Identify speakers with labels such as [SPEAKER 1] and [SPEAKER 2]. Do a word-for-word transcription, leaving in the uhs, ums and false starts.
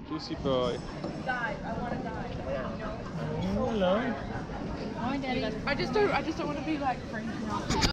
[SPEAKER 1] Juicy boy.
[SPEAKER 2] Dive. I want to dive.
[SPEAKER 1] Hello.
[SPEAKER 2] I just don't. I just don't want to be like freaking out.